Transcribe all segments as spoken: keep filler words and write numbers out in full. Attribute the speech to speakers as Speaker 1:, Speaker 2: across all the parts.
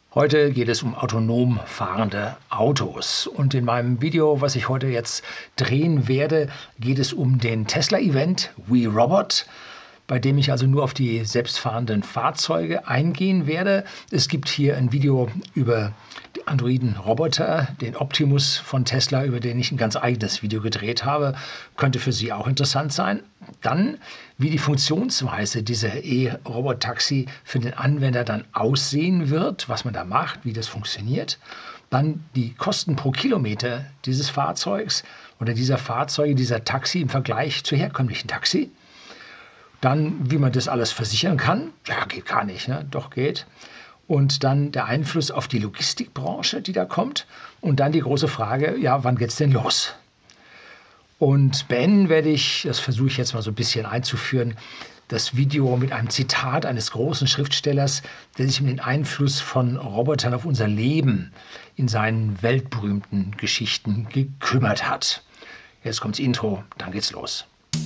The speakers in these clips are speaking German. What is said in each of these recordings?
Speaker 1: Heute geht es um autonom fahrende Autos und in meinem Video, was ich heute jetzt drehen werde, geht es um den Tesla-Event We Robot, bei dem ich also nur auf die selbstfahrenden Fahrzeuge eingehen werde. Es gibt hier ein Video über die Androiden-Roboter, den Optimus von Tesla, über den ich ein ganz eigenes Video gedreht habe. Könnte für Sie auch interessant sein. Dann, wie die Funktionsweise dieser E-Robot-Taxi für den Anwender dann aussehen wird, was man da macht, wie das funktioniert. Dann die Kosten pro Kilometer dieses Fahrzeugs oder dieser Fahrzeuge, dieser Taxi im Vergleich zu herkömmlichen Taxi. Dann, wie man das alles versichern kann. Ja, geht gar nicht, ne? Doch geht. Und dann der Einfluss auf die Logistikbranche, die da kommt. Und dann die große Frage, ja, wann geht's denn los? Und beenden werde ich, das versuche ich jetzt mal so ein bisschen einzuführen, das Video mit einem Zitat eines großen Schriftstellers, der sich um den Einfluss von Robotern auf unser Leben in seinen weltberühmten Geschichten gekümmert hat. Jetzt kommt's Intro, dann geht's los.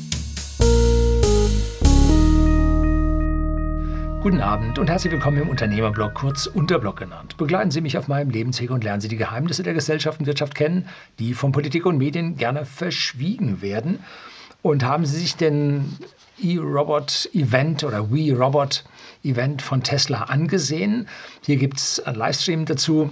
Speaker 1: Guten Abend und herzlich willkommen im Unternehmerblog, kurz Unterblog genannt. Begleiten Sie mich auf meinem Lebensweg und lernen Sie die Geheimnisse der Gesellschaft und Wirtschaft kennen, die von Politik und Medien gerne verschwiegen werden. Und haben Sie sich den E-Robot-Event oder We Robot-Event von Tesla angesehen? Hier gibt es einen Livestream dazu.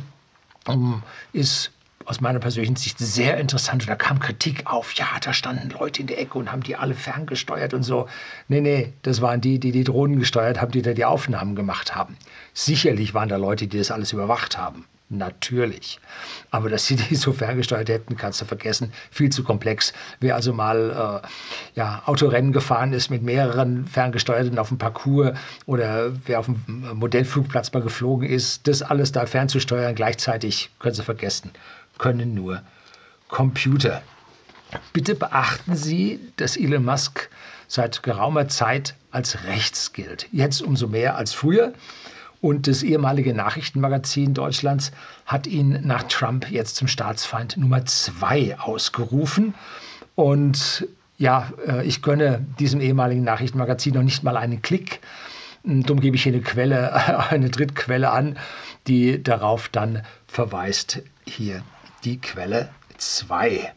Speaker 1: Ist aus meiner persönlichen Sicht sehr interessant. Und da kam Kritik auf, ja, da standen Leute in der Ecke und haben die alle ferngesteuert und so. Nee, nee, das waren die, die die Drohnen gesteuert haben, die da die Aufnahmen gemacht haben. Sicherlich waren da Leute, die das alles überwacht haben. Natürlich. Aber dass sie die so ferngesteuert hätten, kannst du vergessen. Viel zu komplex. Wer also mal äh, ja, Autorennen gefahren ist mit mehreren Ferngesteuerten auf dem Parcours oder wer auf dem Modellflugplatz mal geflogen ist, das alles da fernzusteuern gleichzeitig, können Sie vergessen. Können nur Computer. Bitte beachten Sie, dass Elon Musk seit geraumer Zeit als rechts gilt. Jetzt umso mehr als früher. Und das ehemalige Nachrichtenmagazin Deutschlands hat ihn nach Trump jetzt zum Staatsfeind Nummer zwei ausgerufen. Und ja, ich gönne diesem ehemaligen Nachrichtenmagazin noch nicht mal einen Klick. Darum gebe ich hier eine Quelle, eine Drittquelle an, die darauf dann verweist. Hier die Quelle zwei.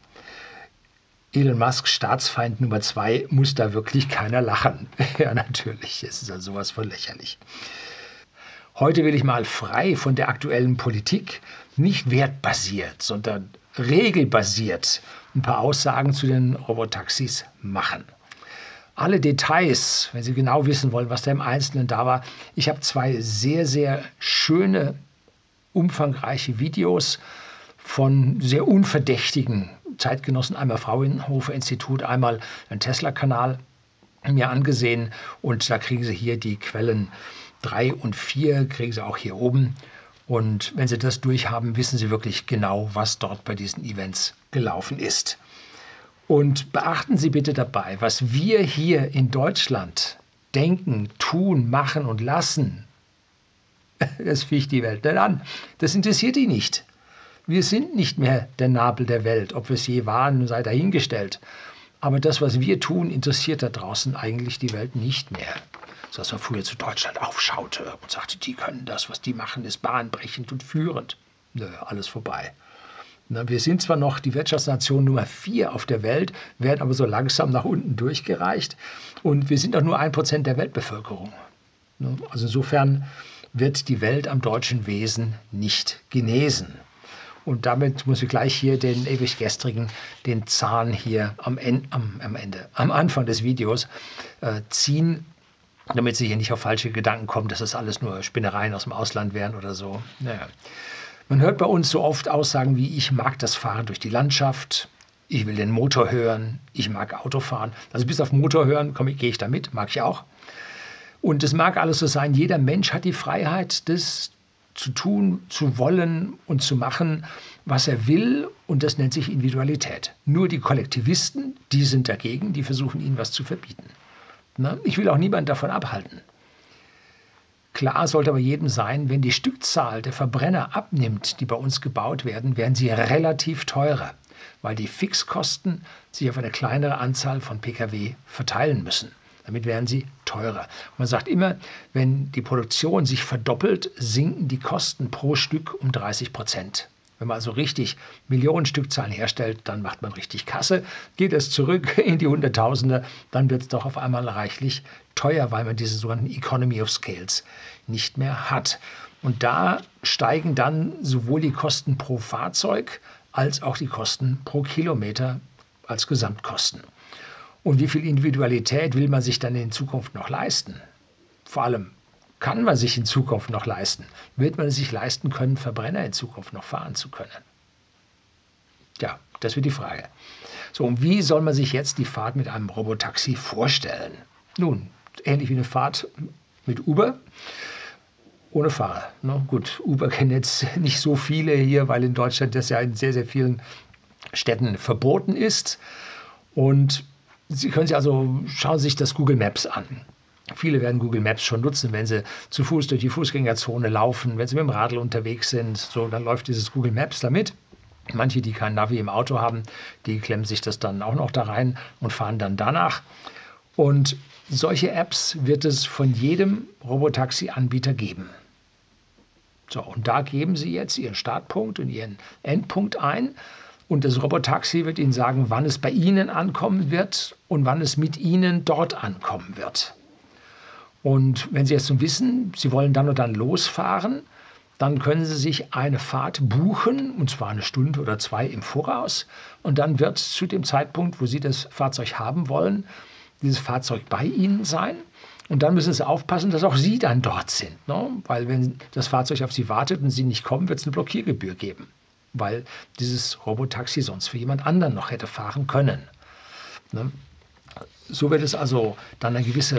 Speaker 1: Elon Musk, Staatsfeind Nummer zwei, muss da wirklich keiner lachen. Ja, natürlich, es ist also sowas von lächerlich. Heute will ich mal frei von der aktuellen Politik, nicht wertbasiert, sondern regelbasiert ein paar Aussagen zu den Robotaxis machen. Alle Details, wenn Sie genau wissen wollen, was da im Einzelnen da war, ich habe zwei sehr, sehr schöne, umfangreiche Videos von sehr unverdächtigen Zeitgenossen, einmal Fraunhofer Institut, einmal ein Tesla-Kanal, mir angesehen. Und da kriegen Sie hier die Quellen drei und vier, kriegen Sie auch hier oben. Und wenn Sie das durchhaben, wissen Sie wirklich genau, was dort bei diesen Events gelaufen ist. Und beachten Sie bitte dabei, was wir hier in Deutschland denken, tun, machen und lassen, das ficht die Welt nicht an. Das interessiert die nicht. Wir sind nicht mehr der Nabel der Welt. Ob wir es je waren, sei dahingestellt. Aber das, was wir tun, interessiert da draußen eigentlich die Welt nicht mehr. So dass man früher zu Deutschland aufschaute und sagte, die können das, was die machen, ist bahnbrechend und führend. Nö, alles vorbei. Na, wir sind zwar noch die Wirtschaftsnation Nummer vier auf der Welt, werden aber so langsam nach unten durchgereicht. Und wir sind auch nur ein Prozent der Weltbevölkerung. Also insofern wird die Welt am deutschen Wesen nicht genesen. Und damit muss ich gleich hier den ewig gestrigen, den Zahn hier am, en am, am Ende, am Anfang des Videos äh, ziehen, damit Sie hier nicht auf falsche Gedanken kommen, dass das alles nur Spinnereien aus dem Ausland wären oder so. Naja. Man hört bei uns so oft Aussagen wie, ich mag das Fahren durch die Landschaft, ich will den Motor hören, ich mag Autofahren. Also bis auf Motor hören gehe ich da mit, mag ich auch. Und es mag alles so sein, jeder Mensch hat die Freiheit, das zu tun, zu wollen und zu machen, was er will. Und das nennt sich Individualität. Nur die Kollektivisten, die sind dagegen, die versuchen, ihnen was zu verbieten. Na, ich will auch niemanden davon abhalten. Klar sollte aber jedem sein, wenn die Stückzahl der Verbrenner abnimmt, die bei uns gebaut werden, werden sie relativ teurer, weil die Fixkosten sich auf eine kleinere Anzahl von Pkw verteilen müssen. Damit werden sie teurer. Man sagt immer, wenn die Produktion sich verdoppelt, sinken die Kosten pro Stück um dreißig Prozent. Wenn man also richtig Millionen Stückzahlen herstellt, dann macht man richtig Kasse. Geht es zurück in die Hunderttausende, dann wird es doch auf einmal reichlich teuer, weil man diese sogenannten Economy of Scales nicht mehr hat. Und da steigen dann sowohl die Kosten pro Fahrzeug als auch die Kosten pro Kilometer als Gesamtkosten. Und wie viel Individualität will man sich dann in Zukunft noch leisten? Vor allem, kann man sich in Zukunft noch leisten? Wird man es sich leisten können, Verbrenner in Zukunft noch fahren zu können? Ja, das wird die Frage. So, und wie soll man sich jetzt die Fahrt mit einem Robotaxi vorstellen? Nun, ähnlich wie eine Fahrt mit Uber, ohne Fahrer. Ne? Gut, Uber kennen jetzt nicht so viele hier, weil in Deutschland das ja in sehr, sehr vielen Städten verboten ist. Und Sie können sich also, schauen Sie sich das Google Maps an. Viele werden Google Maps schon nutzen, wenn sie zu Fuß durch die Fußgängerzone laufen, wenn sie mit dem Radl unterwegs sind. So, dann läuft dieses Google Maps damit. Manche, die kein Navi im Auto haben, die klemmen sich das dann auch noch da rein und fahren dann danach. Und solche Apps wird es von jedem Robotaxi-Anbieter geben. So, und da geben Sie jetzt Ihren Startpunkt und Ihren Endpunkt ein. Und das Robotaxi wird Ihnen sagen, wann es bei Ihnen ankommen wird und wann es mit Ihnen dort ankommen wird. Und wenn Sie jetzt nun wissen, Sie wollen dann und dann losfahren, dann können Sie sich eine Fahrt buchen, und zwar eine Stunde oder zwei im Voraus. Und dann wird zu dem Zeitpunkt, wo Sie das Fahrzeug haben wollen, dieses Fahrzeug bei Ihnen sein. Und dann müssen Sie aufpassen, dass auch Sie dann dort sind. Ne? Weil wenn das Fahrzeug auf Sie wartet und Sie nicht kommen, wird es eine Blockiergebühr geben. Weil dieses Robotaxi sonst für jemand anderen noch hätte fahren können. Ne? So wird es also dann eine gewisse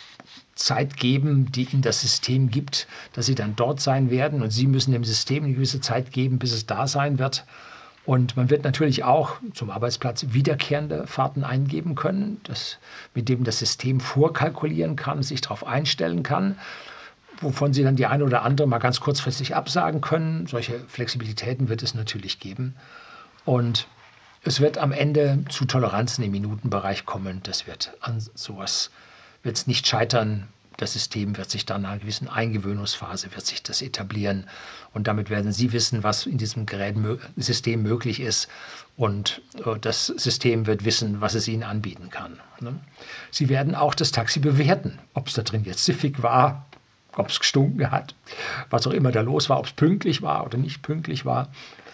Speaker 1: Zeit geben, die Ihnen das System gibt, dass Sie dann dort sein werden. Und Sie müssen dem System eine gewisse Zeit geben, bis es da sein wird. Und man wird natürlich auch zum Arbeitsplatz wiederkehrende Fahrten eingeben können, das, mit dem das System vorkalkulieren kann, sich darauf einstellen kann, wovon Sie dann die eine oder andere mal ganz kurzfristig absagen können. Solche Flexibilitäten wird es natürlich geben. Und es wird am Ende zu Toleranzen im Minutenbereich kommen. Das wird an sowas wird es nicht scheitern. Das System wird sich dann nach einer gewissen Eingewöhnungsphase wird sich das etablieren. Und damit werden Sie wissen, was in diesem Gerät, System möglich ist. Und äh, das System wird wissen, was es Ihnen anbieten kann. Ne? Sie werden auch das Taxi bewerten, ob es da drin jetzt siffig war, ob es gestunken hat, was auch immer da los war, ob es pünktlich war oder nicht pünktlich war.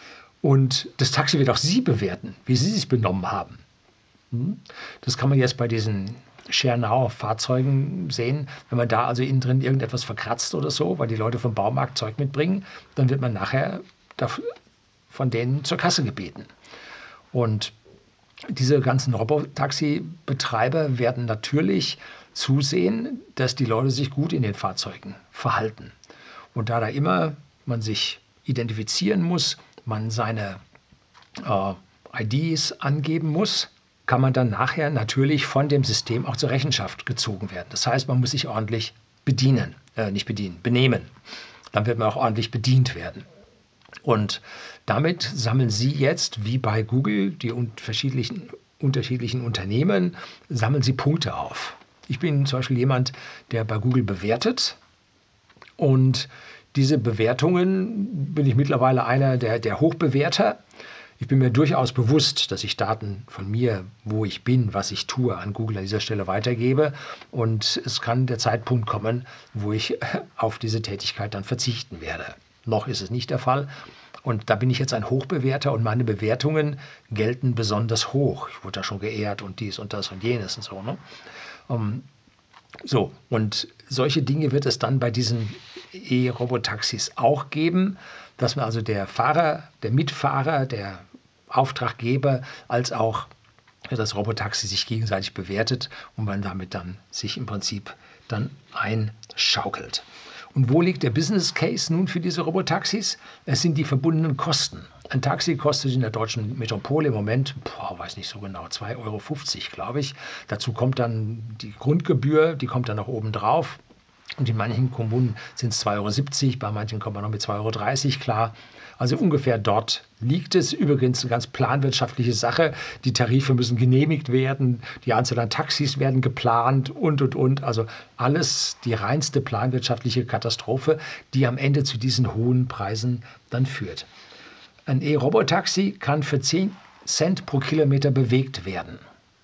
Speaker 1: Und das Taxi wird auch Sie bewerten, wie Sie sich benommen haben. Hm? Das kann man jetzt bei diesen Share-Now-Fahrzeugen sehen. Wenn man da also innen drin irgendetwas verkratzt oder so, weil die Leute vom Baumarkt Zeug mitbringen, dann wird man nachher von denen zur Kasse gebeten. Und diese ganzen Robotaxi-Betreiber werden natürlich zusehen, dass die Leute sich gut in den Fahrzeugen verhalten. Und da da immer man sich identifizieren muss, man seine äh, I Ds angeben muss, kann man dann nachher natürlich von dem System auch zur Rechenschaft gezogen werden. Das heißt, man muss sich ordentlich bedienen, äh, nicht bedienen, benehmen. Dann wird man auch ordentlich bedient werden. Und damit sammeln Sie jetzt, wie bei Google, die unterschiedlichen, unterschiedlichen Unternehmen, sammeln Sie Punkte auf. Ich bin zum Beispiel jemand, der bei Google bewertet. Und diese Bewertungen bin ich mittlerweile einer der, der Hochbewerter. Ich bin mir durchaus bewusst, dass ich Daten von mir, wo ich bin, was ich tue, an Google an dieser Stelle weitergebe. Und es kann der Zeitpunkt kommen, wo ich auf diese Tätigkeit dann verzichten werde. Noch ist es nicht der Fall. Und da bin ich jetzt ein Hochbewerter und meine Bewertungen gelten besonders hoch. Ich wurde da schon geehrt und dies und das und jenes und so. Ne? Um, so, und solche Dinge wird es dann bei diesen E-Robotaxis auch geben, dass man also der Fahrer, der Mitfahrer, der Auftraggeber als auch das Robotaxi sich gegenseitig bewertet und man damit dann sich im Prinzip dann einschaukelt. Und wo liegt der Business Case nun für diese Robotaxis? Es sind die verbundenen Kosten. Ein Taxi kostet in der deutschen Metropole im Moment, boah, weiß nicht so genau, zwei Euro fünfzig, glaube ich. Dazu kommt dann die Grundgebühr, die kommt dann noch oben drauf. Und in manchen Kommunen sind es zwei Euro siebzig, bei manchen kommt man noch mit zwei Euro dreißig klar. Also ungefähr dort liegt es. Übrigens eine ganz planwirtschaftliche Sache. Die Tarife müssen genehmigt werden, die Anzahl an Taxis werden geplant und, und, und. Also alles die reinste planwirtschaftliche Katastrophe, die am Ende zu diesen hohen Preisen dann führt. Ein E-Robotaxi kann für zehn Cent pro Kilometer bewegt werden.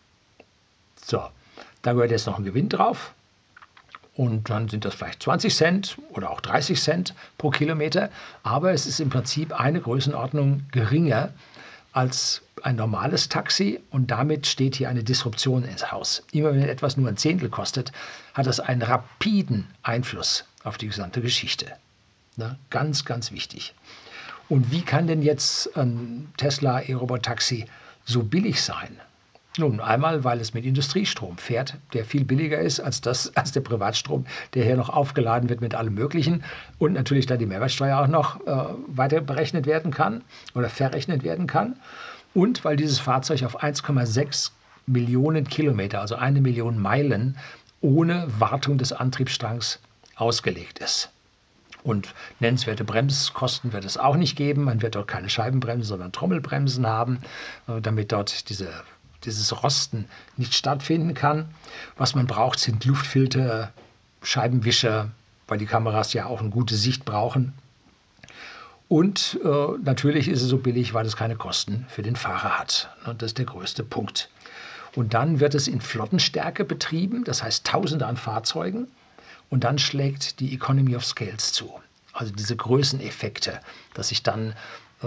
Speaker 1: So, da gehört jetzt noch ein Gewinn drauf. Und dann sind das vielleicht zwanzig Cent oder auch dreißig Cent pro Kilometer. Aber es ist im Prinzip eine Größenordnung geringer als ein normales Taxi. Und damit steht hier eine Disruption ins Haus. Immer wenn etwas nur ein Zehntel kostet, hat das einen rapiden Einfluss auf die gesamte Geschichte. Na, ganz, ganz wichtig. Und wie kann denn jetzt ein Tesla E-Robotaxi so billig sein? Nun, einmal, weil es mit Industriestrom fährt, der viel billiger ist als, das, als der Privatstrom, der hier noch aufgeladen wird mit allem Möglichen. Und natürlich da die Mehrwertsteuer auch noch äh, weiter berechnet werden kann oder verrechnet werden kann. Und weil dieses Fahrzeug auf eins Komma sechs Millionen Kilometer, also eine Million Meilen, ohne Wartung des Antriebsstrangs ausgelegt ist. Und nennenswerte Bremskosten wird es auch nicht geben. Man wird dort keine Scheibenbremsen, sondern Trommelbremsen haben, äh, damit dort diese dieses Rosten nicht stattfinden kann. Was man braucht, sind Luftfilter, Scheibenwischer, weil die Kameras ja auch eine gute Sicht brauchen. Und äh, natürlich ist es so billig, weil es keine Kosten für den Fahrer hat. Und das ist der größte Punkt. Und dann wird es in Flottenstärke betrieben, das heißt Tausende an Fahrzeugen. Und dann schlägt die Economy of Scales zu. Also diese Größeneffekte, dass sich dann äh,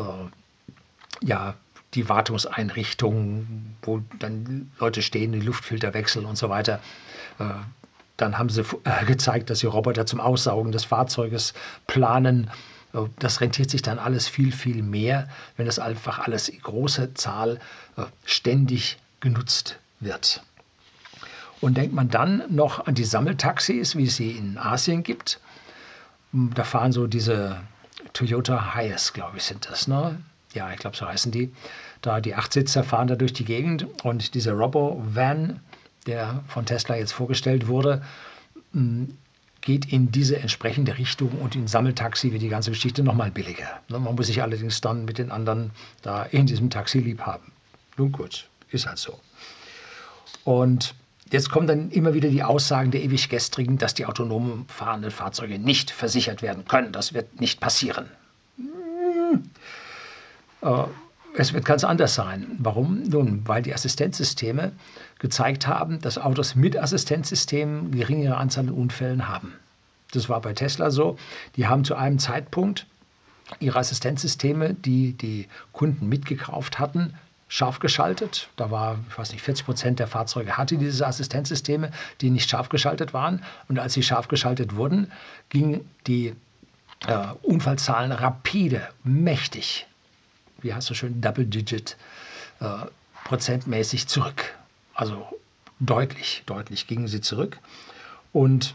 Speaker 1: ja die Wartungseinrichtungen, wo dann Leute stehen, die Luftfilter wechseln und so weiter. Äh, dann haben sie äh, gezeigt, dass sie Roboter zum Aussaugen des Fahrzeuges planen. Äh, das rentiert sich dann alles viel, viel mehr, wenn das einfach alles in großer Zahl äh, ständig genutzt wird. Und denkt man dann noch an die Sammeltaxis, wie es sie in Asien gibt. Da fahren so diese Toyota Hiace, glaube ich, sind das, ne? Ja, ich glaube, so heißen die. Da die Achtsitzer fahren da durch die Gegend und dieser Robo-Van, der von Tesla jetzt vorgestellt wurde, geht in diese entsprechende Richtung und in Sammeltaxi wird die ganze Geschichte nochmal billiger. Man muss sich allerdings dann mit den anderen da in diesem Taxi lieb haben. Nun gut, ist halt so. Und jetzt kommen dann immer wieder die Aussagen der ewig Gestrigen, dass die autonom fahrenden Fahrzeuge nicht versichert werden können. Das wird nicht passieren. Hm. Äh, es wird ganz anders sein. Warum? Nun, weil die Assistenzsysteme gezeigt haben, dass Autos mit Assistenzsystemen geringere Anzahl an Unfällen haben. Das war bei Tesla so. Die haben zu einem Zeitpunkt ihre Assistenzsysteme, die die Kunden mitgekauft hatten, scharf geschaltet. Da war, ich weiß nicht, vierzig Prozent der Fahrzeuge hatte diese Assistenzsysteme, die nicht scharf geschaltet waren. Und als sie scharf geschaltet wurden, gingen die äh, Unfallzahlen rapide, mächtig, wie heißt so schön, Double-Digit äh, prozentmäßig zurück. Also deutlich, deutlich gingen sie zurück. Und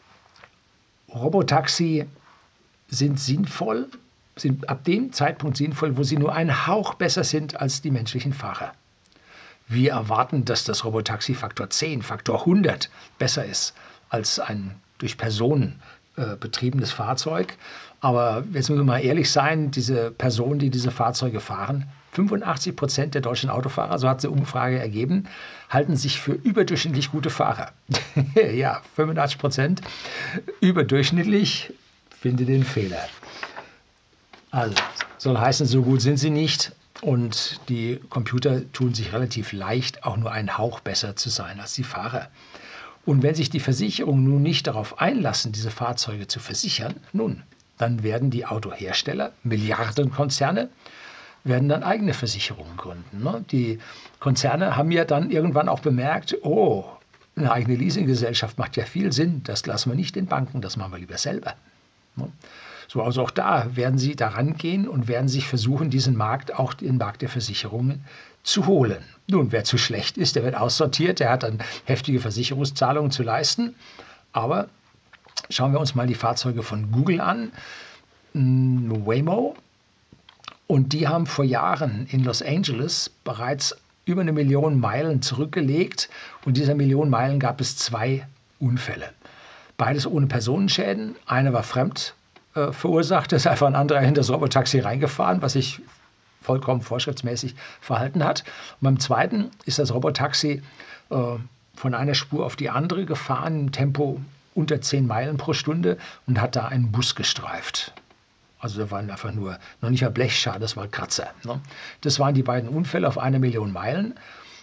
Speaker 1: Robotaxi sind sinnvoll, sind ab dem Zeitpunkt sinnvoll, wo sie nur einen Hauch besser sind als die menschlichen Fahrer. Wir erwarten, dass das Robotaxi Faktor zehn, Faktor hundert besser ist als ein durch Personen äh, betriebenes Fahrzeug. Aber jetzt müssen wir mal ehrlich sein, diese Personen, die diese Fahrzeuge fahren, fünfundachtzig Prozent der deutschen Autofahrer, so hat eine Umfrage ergeben, halten sich für überdurchschnittlich gute Fahrer. Ja, fünfundachtzig Prozent überdurchschnittlich, finde den Fehler. Also, soll heißen, so gut sind sie nicht. Und die Computer tun sich relativ leicht, auch nur einen Hauch besser zu sein als die Fahrer. Und wenn sich die Versicherungen nun nicht darauf einlassen, diese Fahrzeuge zu versichern, nun, dann werden die Autohersteller, Milliardenkonzerne, werden dann eigene Versicherungen gründen. Ne? Die Konzerne haben ja dann irgendwann auch bemerkt, oh, eine eigene Leasinggesellschaft macht ja viel Sinn, das lassen wir nicht den Banken, das machen wir lieber selber. Ne? So, also auch da werden sie daran gehen und werden sich versuchen, diesen Markt, auch den Markt der Versicherungen, zu holen. Nun, wer zu schlecht ist, der wird aussortiert, der hat dann heftige Versicherungszahlungen zu leisten. Aber schauen wir uns mal die Fahrzeuge von Google an, Waymo. Und die haben vor Jahren in Los Angeles bereits über eine Million Meilen zurückgelegt. Und dieser Million Meilen gab es zwei Unfälle. Beides ohne Personenschäden. Eine war fremd äh, verursacht, da ist einfach ein anderer in das Robotaxi reingefahren, was sich vollkommen vorschriftsmäßig verhalten hat. Und beim zweiten ist das Robotaxi äh, von einer Spur auf die andere gefahren, im Tempo unter zehn Meilen pro Stunde und hat da einen Bus gestreift. Also da waren einfach nur, noch nicht mal Blechschaden, das war Kratzer. Ne? Das waren die beiden Unfälle auf eine Million Meilen.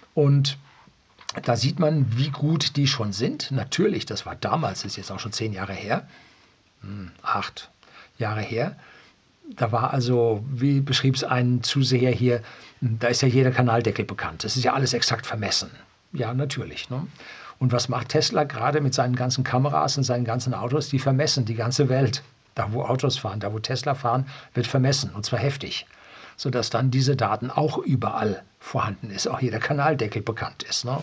Speaker 1: Und da sieht man, wie gut die schon sind. Natürlich, das war damals, das ist jetzt auch schon zehn Jahre her, hm, acht Jahre her. Da war also, wie beschrieb es ein Zuseher hier, da ist ja jeder Kanaldeckel bekannt. Das ist ja alles exakt vermessen. Ja, natürlich. Ne? Und was macht Tesla gerade mit seinen ganzen Kameras und seinen ganzen Autos? Die vermessen die ganze Welt. Da, wo Autos fahren, da, wo Tesla fahren, wird vermessen, und zwar heftig. Sodass dann diese Daten auch überall vorhanden ist, auch jeder Kanaldeckel bekannt ist. Ne?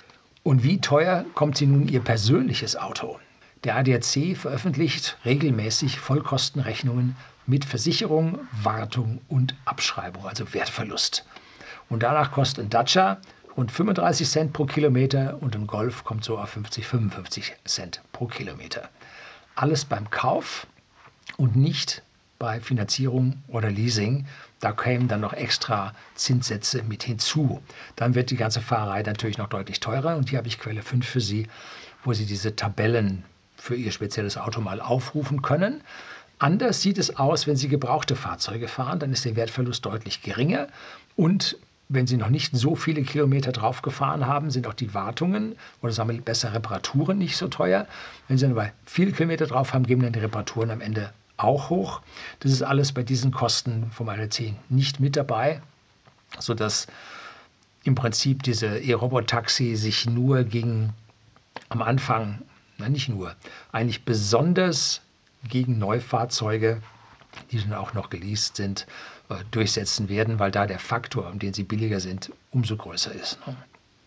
Speaker 1: Und wie teuer kommt sie nun ihr persönliches Auto? Der A D A C veröffentlicht regelmäßig Vollkostenrechnungen mit Versicherung, Wartung und Abschreibung, also Wertverlust. Und danach kostet ein Dacia rund fünfunddreißig Cent pro Kilometer und ein Golf kommt so auf fünfzig, fünfundfünfzig Cent pro Kilometer. Alles beim Kauf und nicht bei Finanzierung oder Leasing. Da kämen dann noch extra Zinssätze mit hinzu. Dann wird die ganze Fahrerei natürlich noch deutlich teurer. Und hier habe ich Quelle fünf für Sie, wo Sie diese Tabellen für Ihr spezielles Auto mal aufrufen können. Anders sieht es aus, wenn Sie gebrauchte Fahrzeuge fahren. Dann ist der Wertverlust deutlich geringer. Und wenn Sie noch nicht so viele Kilometer drauf gefahren haben, sind auch die Wartungen oder sagen wir besser Reparaturen nicht so teuer. Wenn Sie aber viele Kilometer drauf haben, geben dann die Reparaturen am Ende auch hoch. Das ist alles bei diesen Kosten vom A D A C nicht mit dabei, sodass im Prinzip diese E-Robotaxi sich nur gegen am Anfang, na nicht nur, eigentlich besonders gegen Neufahrzeuge, die dann auch noch geleast sind, äh, durchsetzen werden, weil da der Faktor, um den sie billiger sind, umso größer ist. Ne?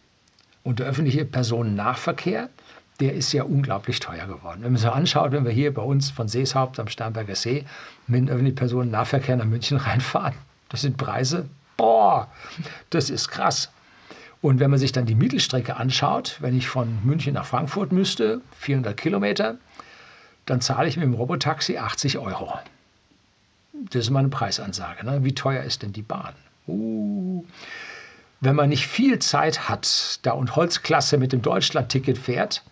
Speaker 1: Und der öffentliche Personennahverkehr, der ist ja unglaublich teuer geworden. Wenn man so anschaut, wenn wir hier bei uns von Seeshaupt am Starnberger See mit dem öffentlichen Personennahverkehr nach München reinfahren, das sind Preise, boah, das ist krass. Und wenn man sich dann die Mittelstrecke anschaut, wenn ich von München nach Frankfurt müsste, vierhundert Kilometer, dann zahle ich mit dem Robotaxi achtzig Euro. Das ist meine Preisansage. Ne? Wie teuer ist denn die Bahn? Uh. Wenn man nicht viel Zeit hat, da und Holzklasse mit dem Deutschland-Ticket fährt,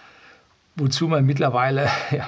Speaker 1: wozu man mittlerweile ja,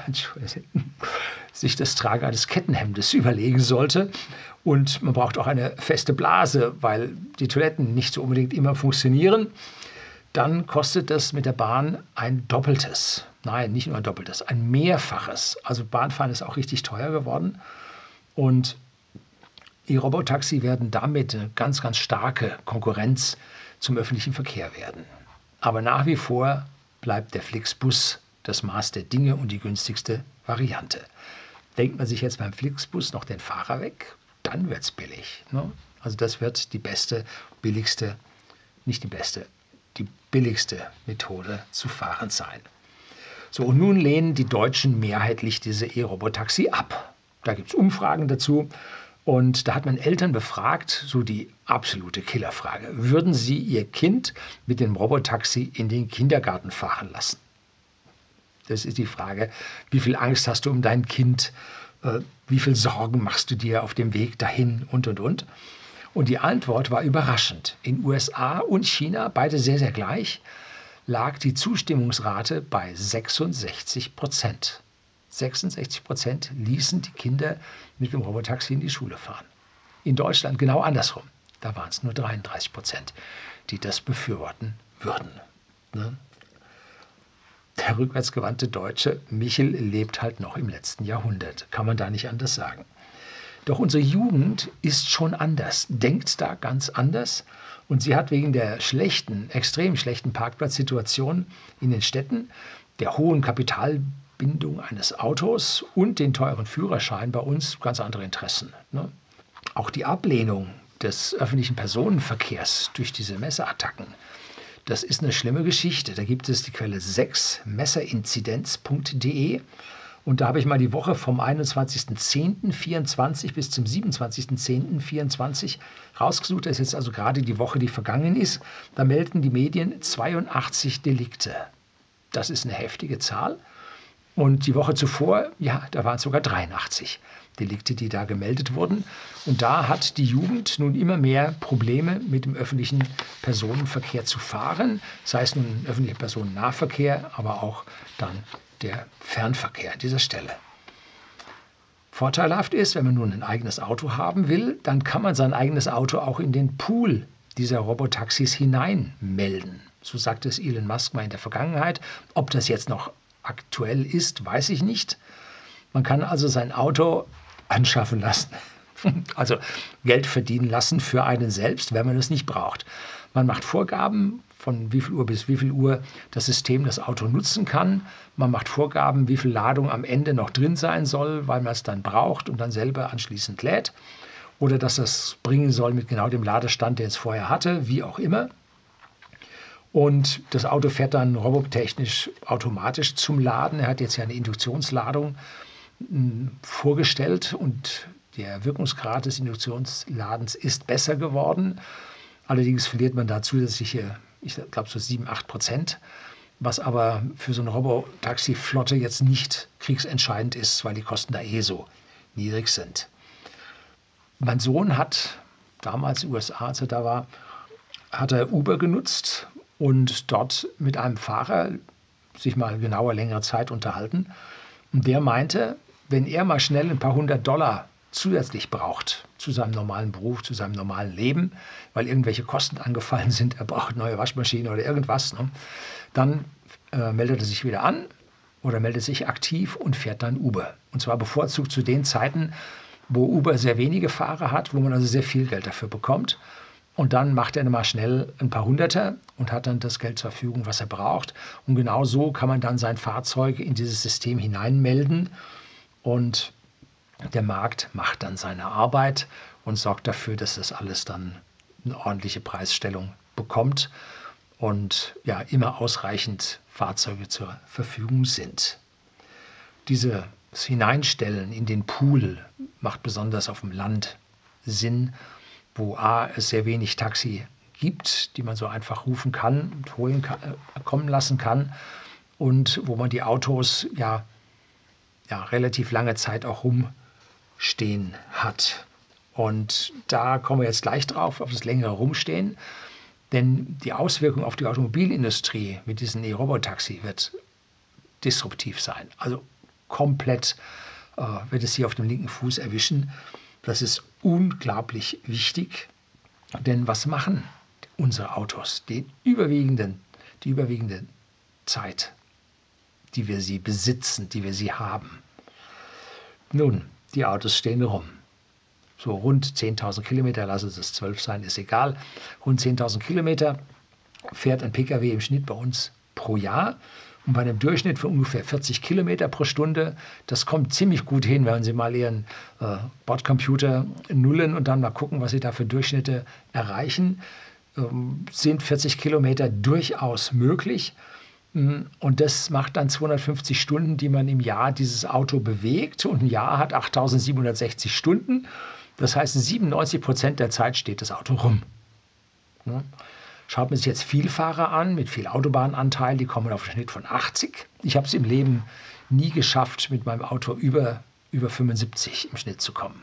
Speaker 1: sich das Tragen eines Kettenhemdes überlegen sollte. Und man braucht auch eine feste Blase, weil die Toiletten nicht so unbedingt immer funktionieren. Dann kostet das mit der Bahn ein Doppeltes. Nein, nicht nur ein Doppeltes, ein Mehrfaches. Also Bahnfahren ist auch richtig teuer geworden. Und die Robotaxi werden damit eine ganz, ganz starke Konkurrenz zum öffentlichen Verkehr werden. Aber nach wie vor bleibt der Flixbus das Maß der Dinge und die günstigste Variante. Denkt man sich jetzt beim Flixbus noch den Fahrer weg, dann wird es billig. Ne? Also das wird die beste, billigste, nicht die beste, die billigste Methode zu fahren sein. So, und nun lehnen die Deutschen mehrheitlich diese E-Robotaxi ab. Da gibt es Umfragen dazu. Und da hat man Eltern befragt, so die absolute Killerfrage. Würden Sie Ihr Kind mit dem Robotaxi in den Kindergarten fahren lassen? Das ist die Frage, wie viel Angst hast du um dein Kind? Äh, wie viel Sorgen machst du dir auf dem Weg dahin und, und, und? Und die Antwort war überraschend. In U S A und China, beide sehr, sehr gleich, lag die Zustimmungsrate bei sechsundsechzig Prozent. sechsundsechzig Prozent ließen die Kinder mit dem Robotaxi in die Schule fahren. In Deutschland genau andersrum. Da waren es nur dreiunddreißig Prozent, die das befürworten würden. Ne? Der rückwärtsgewandte Deutsche Michel lebt halt noch im letzten Jahrhundert. Kann man da nicht anders sagen. Doch unsere Jugend ist schon anders, denkt da ganz anders. Und sie hat wegen der schlechten, extrem schlechten Parkplatzsituation in den Städten, der hohen Kapitalbindung eines Autos und den teuren Führerschein bei uns ganz andere Interessen. Ne? Auch die Ablehnung des öffentlichen Personenverkehrs durch diese Messerattacken, das ist eine schlimme Geschichte. Da gibt es die Quelle sechs, messerinzidenz punkt de. Und da habe ich mal die Woche vom einundzwanzigsten zehnten vierundzwanzig bis zum siebenundzwanzigsten zehnten vierundzwanzig rausgesucht. Das ist jetzt also gerade die Woche, die vergangen ist. Da melden die Medien zweiundachtzig Delikte. Das ist eine heftige Zahl. Und die Woche zuvor, ja, da waren es sogar dreiundachtzig Delikte, die da gemeldet wurden. Und da hat die Jugend nun immer mehr Probleme, mit dem öffentlichen Personenverkehr zu fahren. Sei es nun öffentlicher Personennahverkehr, aber auch dann der Fernverkehr an dieser Stelle. Vorteilhaft ist, wenn man nun ein eigenes Auto haben will, dann kann man sein eigenes Auto auch in den Pool dieser Robotaxis hineinmelden. So sagte es Elon Musk mal in der Vergangenheit. Ob das jetzt noch aktuell ist, weiß ich nicht. Man kann also sein Auto anschaffen lassen, also Geld verdienen lassen für einen selbst, wenn man es nicht braucht. Man macht Vorgaben, von wie viel Uhr bis wie viel Uhr das System das Auto nutzen kann. Man macht Vorgaben, wie viel Ladung am Ende noch drin sein soll, weil man es dann braucht und dann selber anschließend lädt. Oder dass es bringen soll mit genau dem Ladestand, den es vorher hatte, wie auch immer. Und das Auto fährt dann robotechnisch automatisch zum Laden. Er hat jetzt ja eine Induktionsladung mh, vorgestellt und der Wirkungsgrad des Induktionsladens ist besser geworden. Allerdings verliert man da zusätzliche, ich glaube so sieben, acht Prozent, was aber für so eine Robotaxi-Flotte jetzt nicht kriegsentscheidend ist, weil die Kosten da eh so niedrig sind. Mein Sohn hat damals in den U S A, als er da war, hat er Uber genutzt und dort mit einem Fahrer sich mal genauer längere Zeit unterhalten. Und der meinte, wenn er mal schnell ein paar hundert Dollar zusätzlich braucht zu seinem normalen Beruf, zu seinem normalen Leben, weil irgendwelche Kosten angefallen sind, er braucht eine neue Waschmaschine oder irgendwas, ne, dann äh, meldet er sich wieder an oder meldet sich aktiv und fährt dann Uber. Und zwar bevorzugt zu den Zeiten, wo Uber sehr wenige Fahrer hat, wo man also sehr viel Geld dafür bekommt. Und dann macht er mal schnell ein paar Hunderter und hat dann das Geld zur Verfügung, was er braucht. Und genau so kann man dann sein Fahrzeug in dieses System hineinmelden. Und der Markt macht dann seine Arbeit und sorgt dafür, dass das alles dann eine ordentliche Preisstellung bekommt und ja, immer ausreichend Fahrzeuge zur Verfügung sind. Dieses Hineinstellen in den Pool macht besonders auf dem Land Sinn, wo A, es sehr wenig Taxi gibt, die man so einfach rufen kann und holen kann, äh, kommen lassen kann und wo man die Autos ja, ja relativ lange Zeit auch rumstehen hat. Und da kommen wir jetzt gleich drauf, auf das längere Rumstehen, denn die Auswirkung auf die Automobilindustrie mit diesem E-Robotaxi wird disruptiv sein. Also komplett äh, wird es hier auf dem linken Fuß erwischen. Das ist unglaublich wichtig, denn was machen unsere Autos den überwiegenden, die überwiegende Zeit, die wir sie besitzen, die wir sie haben? Nun, die Autos stehen rum. So rund zehntausend Kilometer, lass es zwölf sein, ist egal. Rund zehntausend Kilometer fährt ein Pkw im Schnitt bei uns pro Jahr. Und bei einem Durchschnitt von ungefähr vierzig Kilometer pro Stunde, das kommt ziemlich gut hin, wenn Sie mal Ihren äh, Bordcomputer nullen und dann mal gucken, was Sie da für Durchschnitte erreichen, ähm, sind vierzig Kilometer durchaus möglich. Und das macht dann zweihundertfünfzig Stunden, die man im Jahr dieses Auto bewegt. Und ein Jahr hat achttausendsiebenhundertsechzig Stunden. Das heißt, siebenundneunzig Prozent der Zeit steht das Auto rum. Ja. Schaut man sich jetzt Vielfahrer an, mit viel Autobahnanteil, die kommen auf einen Schnitt von achtzig. Ich habe es im Leben nie geschafft, mit meinem Auto über, über fünfundsiebzig im Schnitt zu kommen.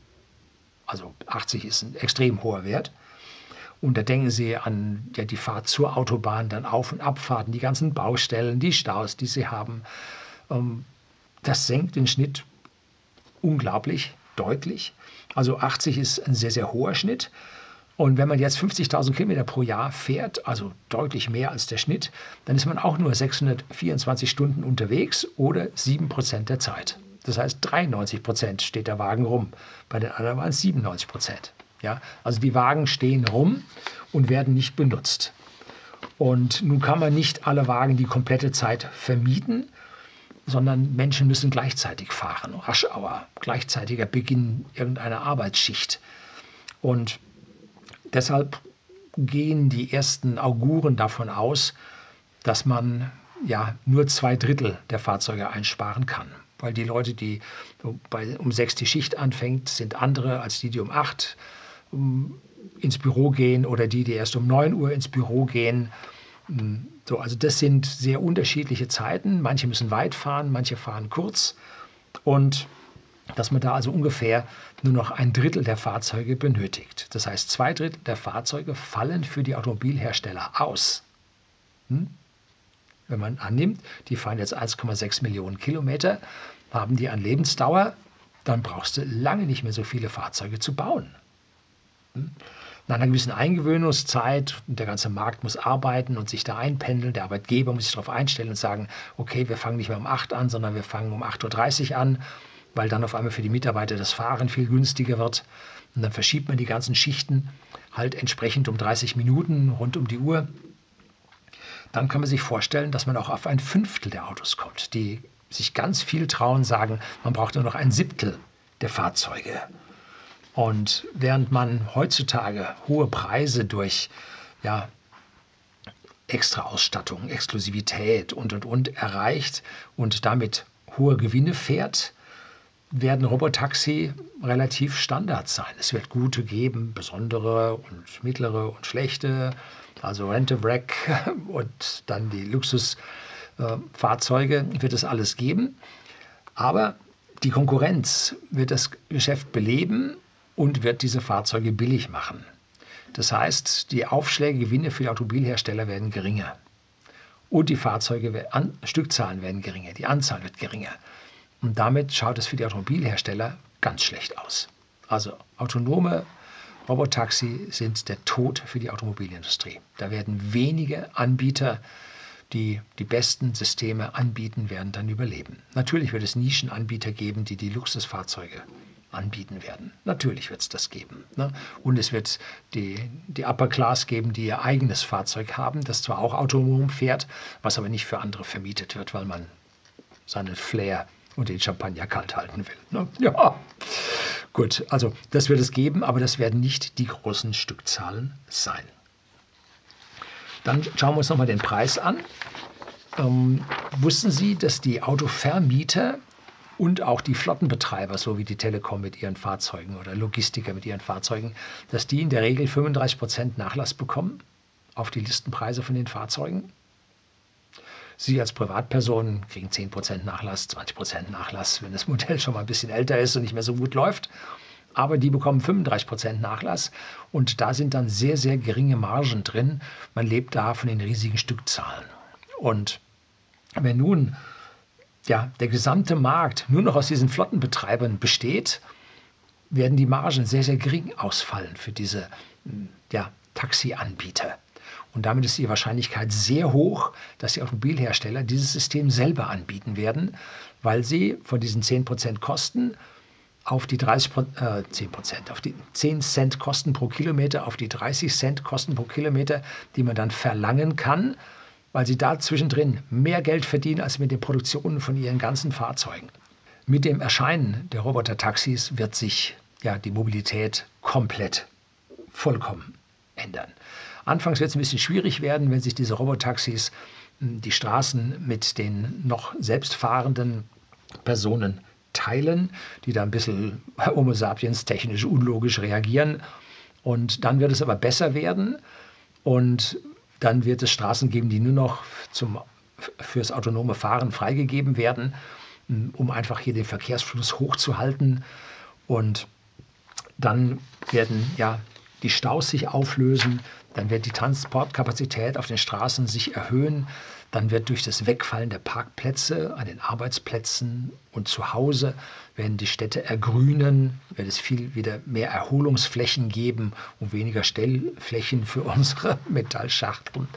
Speaker 1: Also achtzig ist ein extrem hoher Wert. Und da denken Sie an ja, die Fahrt zur Autobahn, dann Auf- und Abfahrten, die ganzen Baustellen, die Staus, die Sie haben. Ähm, das senkt den Schnitt unglaublich deutlich. Also achtzig ist ein sehr, sehr hoher Schnitt. Und wenn man jetzt fünfzigtausend Kilometer pro Jahr fährt, also deutlich mehr als der Schnitt, dann ist man auch nur sechshundertvierundzwanzig Stunden unterwegs oder sieben Prozent der Zeit. Das heißt, dreiundneunzig Prozent steht der Wagen rum. Bei den anderen waren es siebenundneunzig Prozent. Ja, also die Wagen stehen rum und werden nicht benutzt. Und nun kann man nicht alle Wagen die komplette Zeit vermieten, sondern Menschen müssen gleichzeitig fahren. Rush-Hour, gleichzeitiger Beginn irgendeiner Arbeitsschicht. Und deshalb gehen die ersten Auguren davon aus, dass man ja nur zwei Drittel der Fahrzeuge einsparen kann. Weil die Leute, die bei, um sechs die Schicht anfängt, sind andere als die, die um acht um, ins Büro gehen oder die, die erst um neun Uhr ins Büro gehen. So, also das sind sehr unterschiedliche Zeiten. Manche müssen weit fahren, manche fahren kurz. Und dass man da also ungefähr nur noch ein Drittel der Fahrzeuge benötigt. Das heißt, zwei Drittel der Fahrzeuge fallen für die Automobilhersteller aus. Hm? Wenn man annimmt, die fahren jetzt eins Komma sechs Millionen Kilometer, haben die an Lebensdauer, dann brauchst du lange nicht mehr so viele Fahrzeuge zu bauen. Hm? Nach einer gewissen Eingewöhnungszeit, der ganze Markt muss arbeiten und sich da einpendeln, der Arbeitgeber muss sich darauf einstellen und sagen, okay, wir fangen nicht mehr um acht an, sondern wir fangen um acht Uhr dreißig an, weil dann auf einmal für die Mitarbeiter das Fahren viel günstiger wird. Und dann verschiebt man die ganzen Schichten halt entsprechend um dreißig Minuten rund um die Uhr. Dann kann man sich vorstellen, dass man auch auf ein Fünftel der Autos kommt, die sich ganz viel trauen, sagen, man braucht nur noch ein Siebtel der Fahrzeuge. Und während man heutzutage hohe Preise durch ja, Extra-Ausstattung, Exklusivität und, und, und erreicht und damit hohe Gewinne fährt, werden Robotaxi relativ Standard sein. Es wird gute geben, besondere und mittlere und schlechte, also Rent-a-Wreck und dann die Luxusfahrzeuge wird es alles geben. Aber die Konkurrenz wird das Geschäft beleben und wird diese Fahrzeuge billig machen. Das heißt, die Aufschläge, Gewinne für die Automobilhersteller werden geringer. Und die Fahrzeuge, an, Stückzahlen werden geringer, die Anzahl wird geringer. Und damit schaut es für die Automobilhersteller ganz schlecht aus. Also autonome Robotaxi sind der Tod für die Automobilindustrie. Da werden wenige Anbieter, die die besten Systeme anbieten, werden dann überleben. Natürlich wird es Nischenanbieter geben, die die Luxusfahrzeuge anbieten werden. Natürlich wird es das geben. Ne? Und es wird die, die Upper Class geben, die ihr eigenes Fahrzeug haben, das zwar auch autonom fährt, was aber nicht für andere vermietet wird, weil man seinen Flair und den Champagner kalt halten will. Ne? Ja, gut, also das wird es geben, aber das werden nicht die großen Stückzahlen sein. Dann schauen wir uns nochmal den Preis an. Ähm, wussten Sie, dass die Autovermieter und auch die Flottenbetreiber, so wie die Telekom mit ihren Fahrzeugen oder Logistiker mit ihren Fahrzeugen, dass die in der Regel fünfunddreißig Prozent Nachlass bekommen auf die Listenpreise von den Fahrzeugen? Sie als Privatperson kriegen zehn Prozent Nachlass, zwanzig Prozent Nachlass, wenn das Modell schon mal ein bisschen älter ist und nicht mehr so gut läuft. Aber die bekommen fünfunddreißig Prozent Nachlass und da sind dann sehr, sehr geringe Margen drin. Man lebt da von den riesigen Stückzahlen. Und wenn nun ja, der gesamte Markt nur noch aus diesen Flottenbetreibern besteht, werden die Margen sehr, sehr gering ausfallen für diese ja, Taxianbieter. Und damit ist die Wahrscheinlichkeit sehr hoch, dass die Automobilhersteller dieses System selber anbieten werden, weil sie von diesen zehn Prozent Kosten auf die dreißig, äh, zehn Prozent, auf die zehn Cent Kosten pro Kilometer, auf die dreißig Cent Kosten pro Kilometer, die man dann verlangen kann, weil sie da zwischendrin mehr Geld verdienen als mit den Produktionen von ihren ganzen Fahrzeugen. Mit dem Erscheinen der Roboter-Taxis wird sich ja, die Mobilität komplett, vollkommen ändern. Anfangs wird es ein bisschen schwierig werden, wenn sich diese Robotaxis die Straßen mit den noch selbstfahrenden Personen teilen, die da ein bisschen Homo sapiens technisch unlogisch reagieren. Und dann wird es aber besser werden und dann wird es Straßen geben, die nur noch zum, fürs autonome Fahren freigegeben werden, um einfach hier den Verkehrsfluss hochzuhalten. Und dann werden ja, die Staus sich auflösen, dann wird die Transportkapazität auf den Straßen sich erhöhen, dann wird durch das Wegfallen der Parkplätze an den Arbeitsplätzen und zu Hause werden die Städte ergrünen, wird es viel wieder mehr Erholungsflächen geben und weniger Stellflächen für unsere Metallschachteln.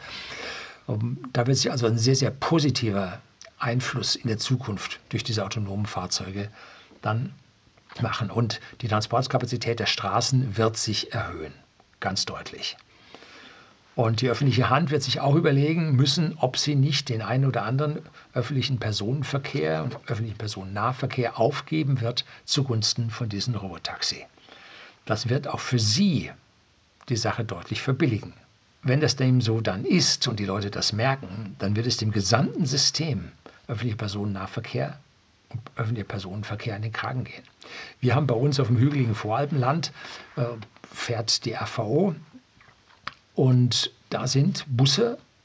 Speaker 1: Da wird sich also ein sehr, sehr positiver Einfluss in der Zukunft durch diese autonomen Fahrzeuge dann machen. Und die Transportkapazität der Straßen wird sich erhöhen, ganz deutlich. Und die öffentliche Hand wird sich auch überlegen müssen, ob sie nicht den einen oder anderen öffentlichen Personenverkehr und öffentlichen Personennahverkehr aufgeben wird zugunsten von diesen Robotaxi. Das wird auch für sie die Sache deutlich verbilligen. Wenn das dem so dann ist und die Leute das merken, dann wird es dem gesamten System öffentlicher Personennahverkehr und öffentlicher Personenverkehr an den Kragen gehen. Wir haben bei uns auf dem hügeligen Voralpenland, äh, fährt die R V O, und da sind Busse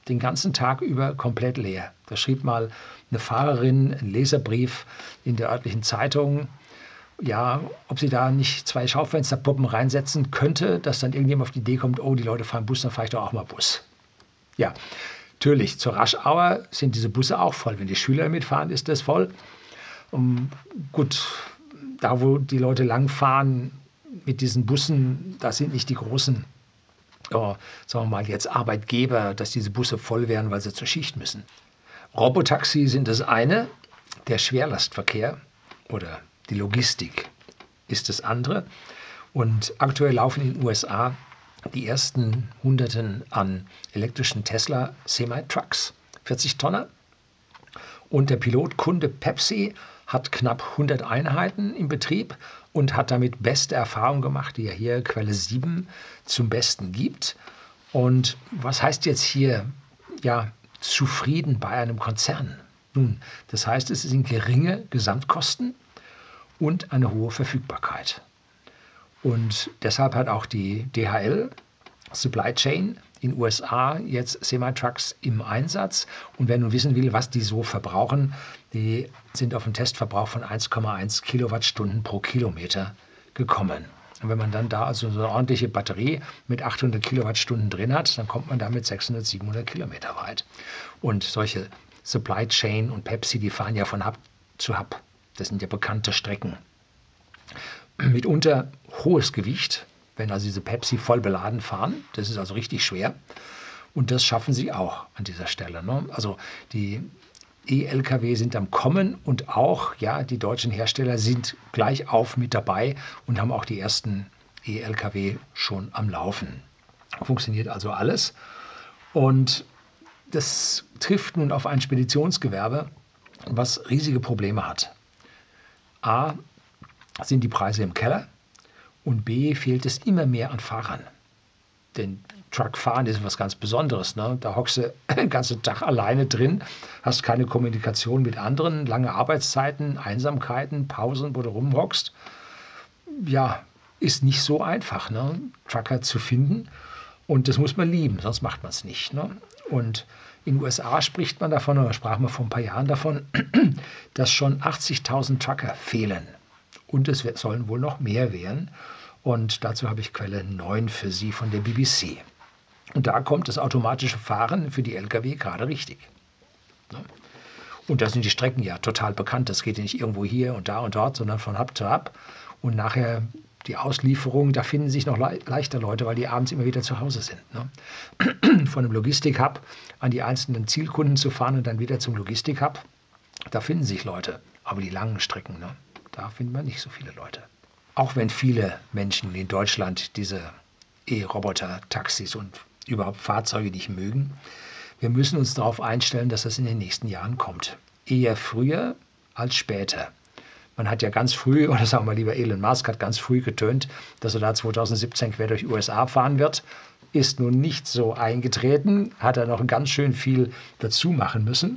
Speaker 1: den ganzen Tag über komplett leer. Da schrieb mal eine Fahrerin einen Leserbrief in der örtlichen Zeitung, ja, ob sie da nicht zwei Schaufensterpuppen reinsetzen könnte, dass dann irgendjemand auf die Idee kommt, oh, die Leute fahren Bus, dann fahre ich doch auch mal Bus. Ja, natürlich, zur Rush-Hour sind diese Busse auch voll. Wenn die Schüler mitfahren, ist das voll. Um, gut, da wo die Leute langfahren mit diesen Bussen, da sind nicht die großen, oh, sagen wir mal jetzt Arbeitgeber, dass diese Busse voll werden, weil sie zur Schicht müssen. Robotaxi sind das eine, der Schwerlastverkehr oder die Logistik ist das andere. Und aktuell laufen in den U S A die ersten Hunderten an elektrischen Tesla Semi-Trucks, vierzig Tonner. Und der Pilotkunde Pepsi hat knapp hundert Einheiten im Betrieb und hat damit beste Erfahrungen gemacht, die er hier Quelle sieben zum Besten gibt. Und was heißt jetzt hier, ja, zufrieden bei einem Konzern? Nun, das heißt, es sind geringe Gesamtkosten und eine hohe Verfügbarkeit. Und deshalb hat auch die D H L Supply Chain in den U S A jetzt Semi-Trucks im Einsatz. Und wer nun wissen will, was die so verbrauchen, die sind auf einen Testverbrauch von eins Komma eins Kilowattstunden pro Kilometer gekommen. Und wenn man dann da also so eine ordentliche Batterie mit achthundert Kilowattstunden drin hat, dann kommt man damit sechshundert, siebenhundert Kilometer weit. Und solche Supply Chain und Pepsi, die fahren ja von Hub zu Hub. Das sind ja bekannte Strecken. Mitunter hohes Gewicht, wenn also diese Pepsi voll beladen fahren. Das ist also richtig schwer. Und das schaffen sie auch an dieser Stelle. Ne? Also die E-L K W sind am Kommen und auch ja, die deutschen Hersteller sind gleich auf mit dabei und haben auch die ersten E-L K W schon am Laufen. Funktioniert also alles. Und das trifft nun auf ein Speditionsgewerbe, was riesige Probleme hat. A, sind die Preise im Keller und B, fehlt es immer mehr an Fahrern. Denn Truckfahren ist was ganz Besonderes. Ne? Da hockst du den ganzen Tag alleine drin, hast keine Kommunikation mit anderen, lange Arbeitszeiten, Einsamkeiten, Pausen, wo du rumhockst. Ja, ist nicht so einfach, ne? Trucker zu finden. Und das muss man lieben, sonst macht man es nicht. Ne? Und in den U S A spricht man davon, oder sprach man vor ein paar Jahren davon, dass schon achtzigtausend Trucker fehlen. Und es sollen wohl noch mehr werden. Und dazu habe ich Quelle neun für Sie von der B B C. Und da kommt das automatische Fahren für die L K W gerade richtig. Und da sind die Strecken ja total bekannt. Das geht ja nicht irgendwo hier und da und dort, sondern von Hub zu Hub. Und nachher die Auslieferung, da finden sich noch le leichter Leute, weil die abends immer wieder zu Hause sind. Ne? Von einem Logistik-Hub an die einzelnen Zielkunden zu fahren und dann wieder zum Logistik-Hub, da finden sich Leute. Aber die langen Strecken, ne? Da findet man nicht so viele Leute. Auch wenn viele Menschen in Deutschland diese E-Roboter, Taxis und überhaupt Fahrzeuge nicht mögen, wir müssen uns darauf einstellen, dass das in den nächsten Jahren kommt. Eher früher als später. Man hat ja ganz früh, oder sagen wir lieber Elon Musk hat ganz früh getönt, dass er da zweitausendsiebzehn quer durch die U S A fahren wird. Ist nun nicht so eingetreten, hat er noch ganz schön viel dazu machen müssen.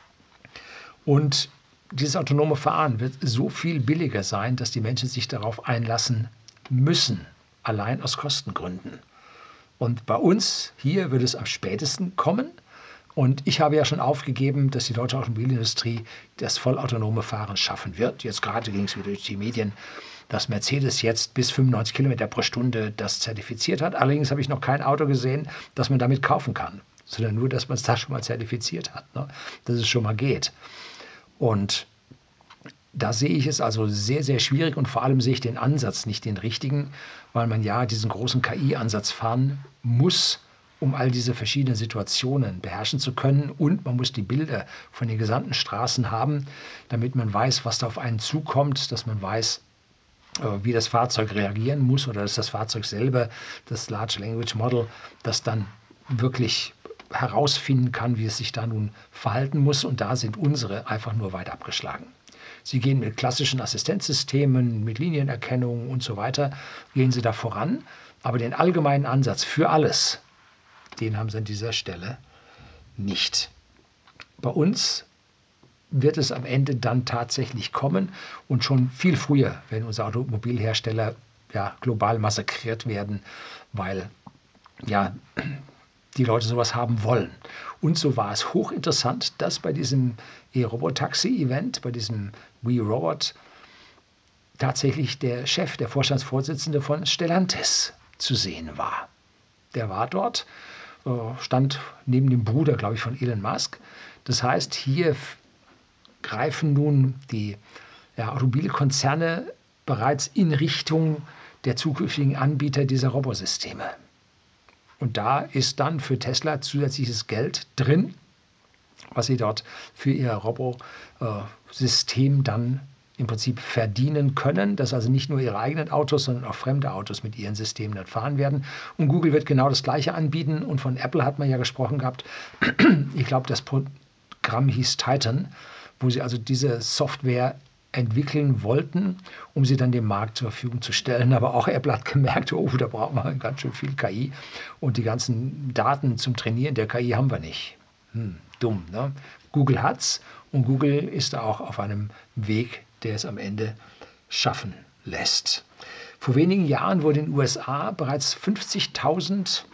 Speaker 1: Und dieses autonome Fahren wird so viel billiger sein, dass die Menschen sich darauf einlassen müssen, allein aus Kostengründen. Und bei uns hier wird es am spätesten kommen. Und ich habe ja schon aufgegeben, dass die deutsche Automobilindustrie das vollautonome Fahren schaffen wird. Jetzt gerade ging es wieder durch die Medien, dass Mercedes jetzt bis fünfundneunzig Kilometer pro Stunde das zertifiziert hat. Allerdings habe ich noch kein Auto gesehen, das man damit kaufen kann, sondern nur, dass man es da schon mal zertifiziert hat, ne? Dass es schon mal geht. Und da sehe ich es also sehr, sehr schwierig und vor allem sehe ich den Ansatz nicht den richtigen, weil man ja diesen großen K I-Ansatz fahren muss, um all diese verschiedenen Situationen beherrschen zu können. Und man muss die Bilder von den gesamten Straßen haben, damit man weiß, was da auf einen zukommt, dass man weiß, wie das Fahrzeug reagieren muss oder dass das Fahrzeug selber, das Large Language Model, das dann wirklich herausfinden kann, wie es sich da nun verhalten muss. Und da sind unsere einfach nur weit abgeschlagen. Sie gehen mit klassischen Assistenzsystemen, mit Linienerkennung und so weiter, gehen sie da voran. Aber den allgemeinen Ansatz für alles, den haben sie an dieser Stelle nicht. Bei uns wird es am Ende dann tatsächlich kommen und schon viel früher, wenn unsere Automobilhersteller ja, global massakriert werden, weil ja, die Leute sowas haben wollen. Und so war es hochinteressant, dass bei diesem E-Robotaxi-Event, bei diesem WeRobot, tatsächlich der Chef, der Vorstandsvorsitzende von Stellantis zu sehen war. Der war dort, stand neben dem Bruder, glaube ich, von Elon Musk. Das heißt, hier greifen nun die ja, Automobilkonzerne bereits in Richtung der zukünftigen Anbieter dieser Robosysteme. Und da ist dann für Tesla zusätzliches Geld drin, was sie dort für ihr Robosystem dann im Prinzip verdienen können, dass also nicht nur ihre eigenen Autos, sondern auch fremde Autos mit ihren Systemen dann fahren werden. Und Google wird genau das Gleiche anbieten. Und von Apple hat man ja gesprochen gehabt. Ich glaube, das Programm hieß Titan, wo sie also diese Software entwickeln wollten, um sie dann dem Markt zur Verfügung zu stellen. Aber auch Apple hat gemerkt, oh, da brauchen wir ganz schön viel K I. Und die ganzen Daten zum Trainieren der K I haben wir nicht. Hm, dumm, ne? Google hat's und Google ist auch auf einem Weg, der es am Ende schaffen lässt. Vor wenigen Jahren wurden in den U S A bereits fünfzigtausend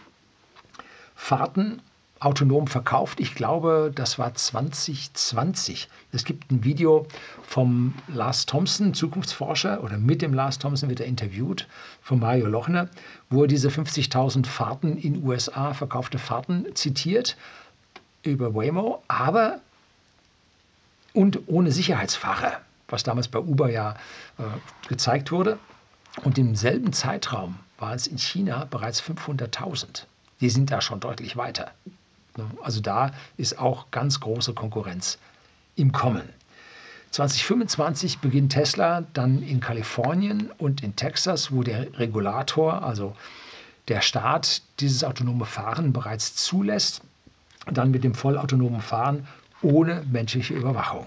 Speaker 1: Fahrten autonom verkauft. Ich glaube, das war zwanzig zwanzig. Es gibt ein Video vom Lars Thompson, Zukunftsforscher, oder mit dem Lars Thompson wird er interviewt, von Mario Lochner, wo er diese fünfzigtausend Fahrten in U S A, verkaufte Fahrten, zitiert über Waymo, aber und ohne Sicherheitsfahrer, was damals bei Uber ja äh, gezeigt wurde. Und im selben Zeitraum waren es in China bereits fünfhunderttausend. Die sind da schon deutlich weiter. Also da ist auch ganz große Konkurrenz im Kommen. zwanzig fünfundzwanzig beginnt Tesla dann in Kalifornien und in Texas, wo der Regulator, also der Staat, dieses autonome Fahren bereits zulässt, dann mit dem vollautonomen Fahren ohne menschliche Überwachung.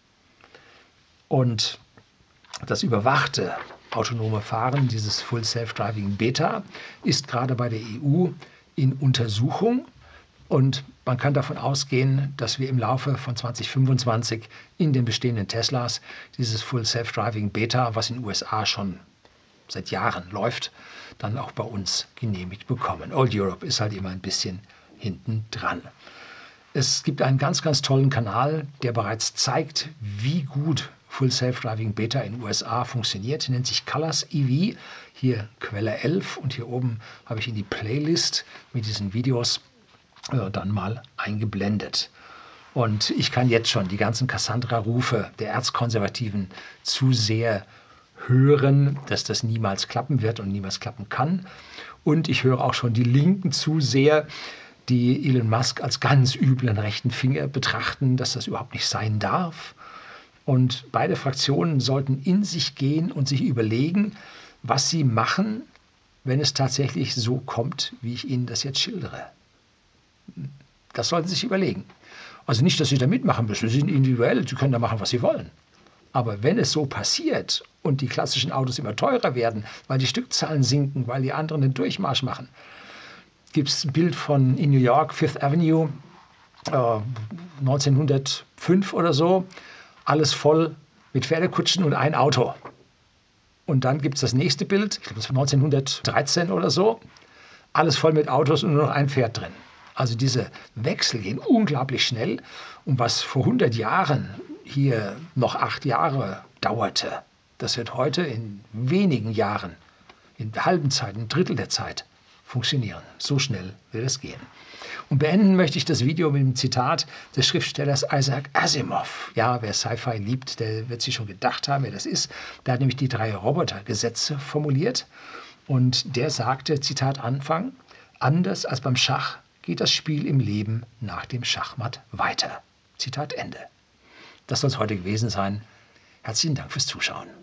Speaker 1: Und das überwachte autonome Fahren, dieses Full Self-Driving Beta, ist gerade bei der E U in Untersuchung. Und man kann davon ausgehen, dass wir im Laufe von zwanzig fünfundzwanzig in den bestehenden Teslas dieses Full Self-Driving Beta, was in den U S A schon seit Jahren läuft, dann auch bei uns genehmigt bekommen. Old Europe ist halt immer ein bisschen hinten dran. Es gibt einen ganz, ganz tollen Kanal, der bereits zeigt, wie gut Full Self-Driving Beta in den U S A funktioniert. Nennt sich Colors E V. Hier Quelle elf und hier oben habe ich in die Playlist mit diesen Videos äh, dann mal eingeblendet. Und ich kann jetzt schon die ganzen Cassandra-Rufe der Erzkonservativen zu sehr hören, dass das niemals klappen wird und niemals klappen kann. Und ich höre auch schon die Linken zu sehr, die Elon Musk als ganz üblen rechten Finger betrachten, dass das überhaupt nicht sein darf. Und beide Fraktionen sollten in sich gehen und sich überlegen, was sie machen, wenn es tatsächlich so kommt, wie ich Ihnen das jetzt schildere. Das sollten Sie sich überlegen. Also nicht, dass Sie da mitmachen müssen, Sie sind individuell, Sie können da machen, was Sie wollen. Aber wenn es so passiert und die klassischen Autos immer teurer werden, weil die Stückzahlen sinken, weil die anderen den Durchmarsch machen, gibt es ein Bild von in New York, Fifth Avenue, äh, neunzehnhundertfünf oder so, alles voll mit Pferdekutschen und ein Auto. Und dann gibt es das nächste Bild, ich glaube, das war neunzehnhundertdreizehn oder so, alles voll mit Autos und nur noch ein Pferd drin. Also diese Wechsel gehen unglaublich schnell. Und was vor hundert Jahren hier noch acht Jahre dauerte, das wird heute in wenigen Jahren, in der halben Zeit, ein Drittel der Zeit funktionieren. So schnell wird es gehen. Und beenden möchte ich das Video mit dem Zitat des Schriftstellers Isaac Asimov. Ja, wer Sci-Fi liebt, der wird sich schon gedacht haben, wer das ist. Der hat nämlich die drei Robotergesetze formuliert. Und der sagte, Zitat Anfang, anders als beim Schach geht das Spiel im Leben nach dem Schachmatt weiter. Zitat Ende. Das soll es heute gewesen sein. Herzlichen Dank fürs Zuschauen.